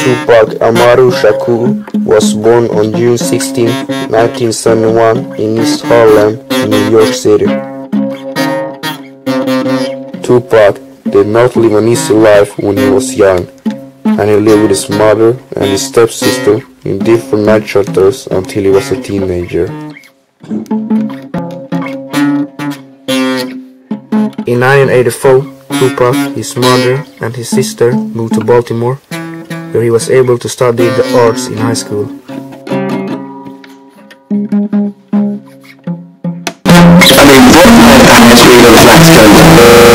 Tupac Amaru Shakur was born on June 16, 1971 in East Harlem, New York City. Tupac did not live an easy life when he was young, and he lived with his mother and his stepsister in different night shelters until he was a teenager. In 1984, Tupac, his mother, and his sister moved to Baltimore, where he was able to study the arts in high school. I mean, what kind of atmosphere was that